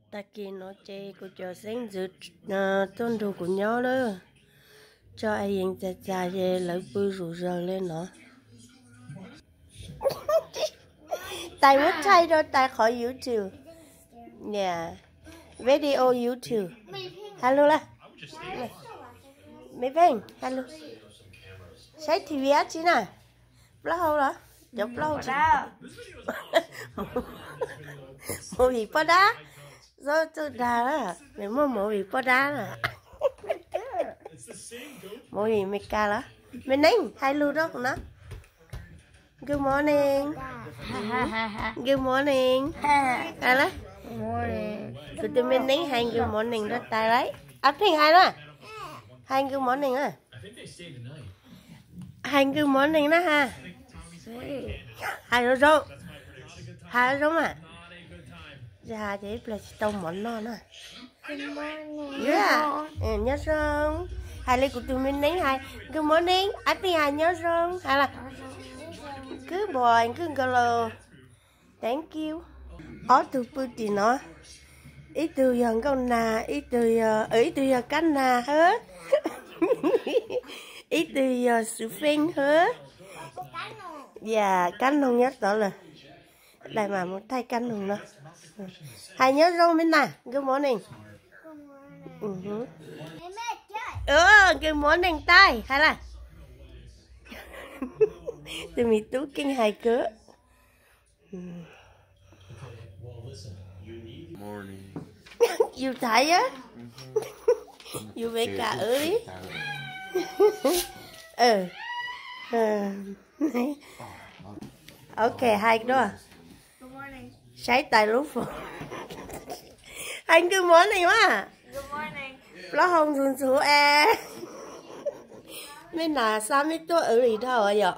ta kia nó chơi của cho sáng dự tôn đồ của nhau đó cho ai yên cha về lấy bự rủ rờ lên nó tại mất thay rồi tại khỏi YouTube yeah video YouTube hello là mấy bên hello sai TV á chứ nè lâu rồi chụp lâu chứ mua gì có đá rồi tôi đá đó mày mua gì có đá nè mua gì mày ca đó mày nín hai lưu đó cũng đó good morning good morning ai đấy tụi tôi mình nín hai good morning đó tay đấy áp thình hai đó hai good morning à hai good morning đó ha hai đứa rong à dạ thế là tông món non à yeah nhớ rong hai lấy của tụi mình đánh hai good morning anh thì hai nhớ rong hay là cứ bò cứ galo thank you ở tụi bự thì nó ít từ giờ con nà ít từ giờ cánh nà hết ít từ giờ sự phên hết dạ cánh không nhất đó là đây mà một tay cánh không đó hai nhớ rong bên này good morning good morning tay hay là tụi mình tú kinh hài cớ you thấy á you về cả ơi ok hai đó sấy tay lúc phụ anh good morning quá Good morning. nó không xuống xuống e bên là sao mấy tôi ở gì thôi vậy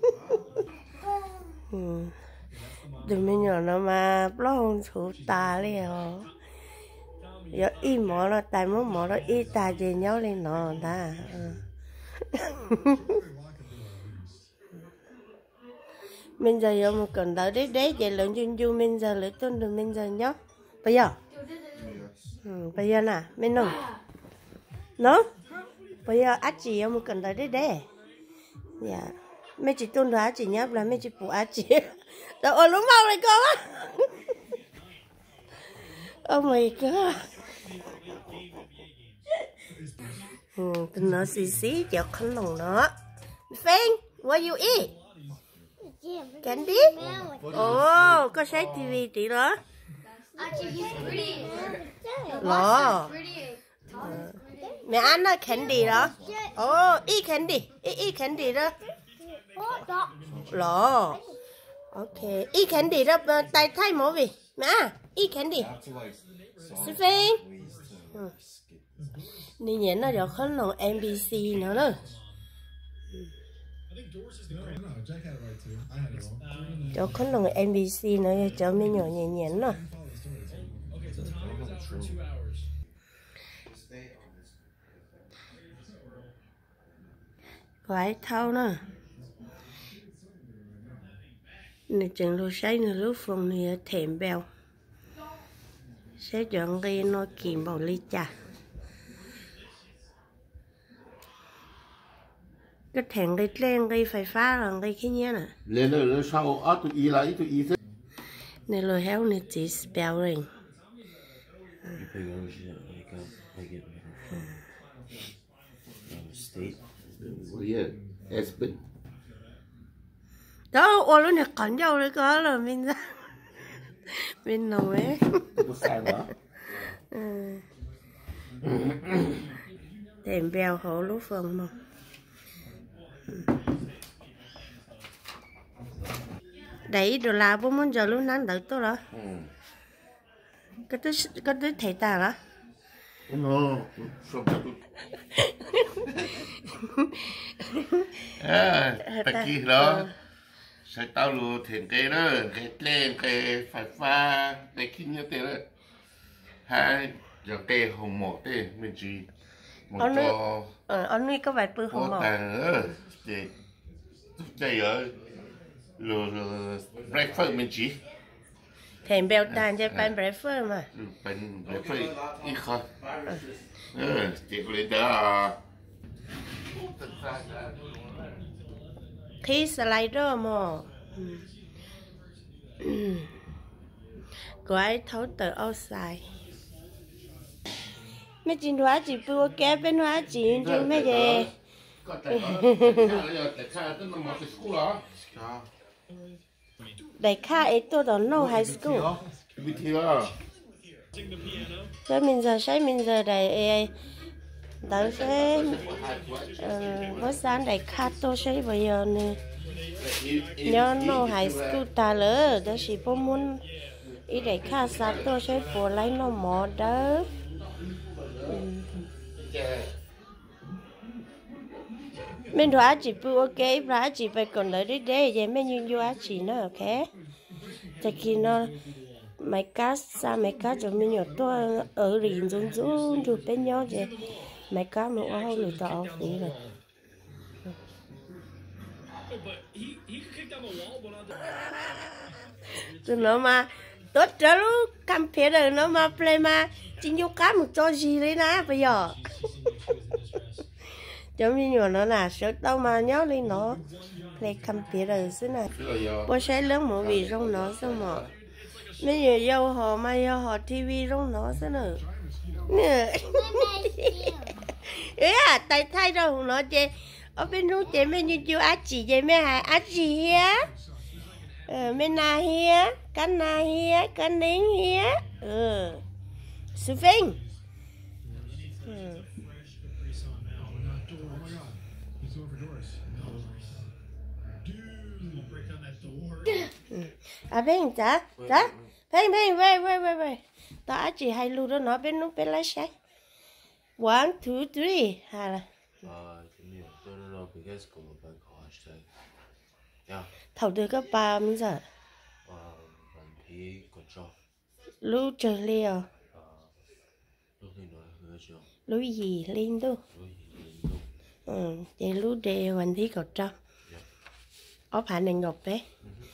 đừng mấy nhỏ nó mà nó không xuống ta liền giờ y mỏ nó tại mỏ nó y ta về nhau lên nó ta mình giờ giờ một cần đợi đấy vậy lớn chung mình giờ lấy tôn được mình giờ nhá bây giờ bây giờ nè mình nông nó bây giờ á chị em một cần đợi đấy dạ mấy chị tôn được á chị nhá là mấy chị phụ á chị đâu ở lúc mau này con á oh my god tụi nó xí chợ khăn lồng đó Phen what you eat candy oh có sấy tivi chị đó lò mẹ ăn nó candy đó oh eat candy đó lò ok eat candy đó tay thay mỏ gì mẹ eat candy Phen đi nhện nó được khăn lồng NBC nữa đó cho khăn lồng NBC nữa cho mấy nhỏ nhện nó quái thâu nữa này chừng lúc sáng này lúc phòng này thèm bèo sẽ chọn cái nó kìm vào ly trà cái thèn cái lên cái phải phá là cái kia nhé nè lên rồi sau ở tụi y lại tụi y thế này rồi héo này chỉ spelling đó ô lúc này còn dâu đấy có là mình ra mình nói thèm bèo hổ lúc phần mà đấy đồ là bố muốn giờ lúc nắng đợi tôi đó cái tôi thấy ta đó no ta kia đó sẽ tao luôn thiền cây đó cái lên cái phải pha cái kia như thế đó hai giờ cây hồng một thế mình chỉ một cho anh nuôi có vài bữa hồng một để đây ở rồi breakfast mình chỉ thèm bèo tàn cho pan breakfast mà เป็นไปอีกคนเจ็บเลยเด้อ khi slider mà của ai thấu từ outside mấy chuyện hóa chỉ bữa kế bên hóa chỉ chứ mấy gì ก็แต่ข้าต้องมาไปสกูลเหรอ đại kha ấy tôi đó no high school วิธีว่า cho mình giờ đại ấy tới sẽ có sáng đại kha tôi sẽ bây giờ nè nhớ no high school ta lỡ đó chỉ có muốn ý đại kha sáng tôi sẽ bỏ lấy nó mỏ đó mình đoán chỉ bữa ok ra chỉ phải còn lấy đi để vậy mình nhìn vô chỉ nó ok tại khi nó mấy cá xa mấy cá cho mình nhớ tôi ở rìn run run chụp bên nhau vậy mấy cá nó ao lười tao phí rồi từ nó mà tốt cho lúc cầm phía rồi nó mà play mà chính vô cá một cho gì đấy nè bây giờ cho mình nhỏ nó là sợ tao mà nhớ lên nó play cầm phía rồi xí này bố sẽ lớn một vị trong nó xong mà mấy người dâu họ mai dâu họ tivi trong nó xí nữa nè à tại thay đâu nó chơi ở bênนู้นchơi mấy như chú á chỉ chơi mấy hai á chỉ hía mấy na hía cái nín hía Sufing à bên chả bên về tao chỉ hay lưu đó nó bênนู้นbên lái xe 1 2 3 hà là thầu được các bà mình giờ lưu trời liều lưu gì lên đâu để lưu để hoàn thi cột trong ốp hạ này ngọc đấy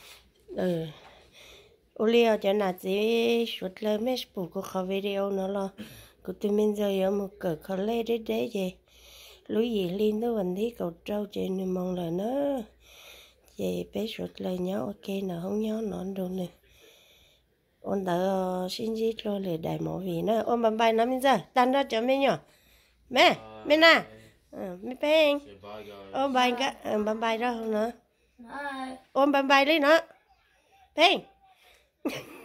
ô liều cho nãy chỉ suốt lời mấy bộ củaเขา video nó lo của tụi mình giờ ở một cỡ khó lê đấy vậy lưu gì lên đâu hoàn thi cột trâu chị nên mong lời nó chị bé suốt lời nhớ ok nào không nhớ nó đâu nè ôn đỡ xin gì rồi để đại mỏ vì nó ôn bấm bài nó mình giờ tan ra cho mình nhở mẹ nè mẹ bé ôn bài cái bấm bài ra không nữa ôn bấm bài đi nữa bé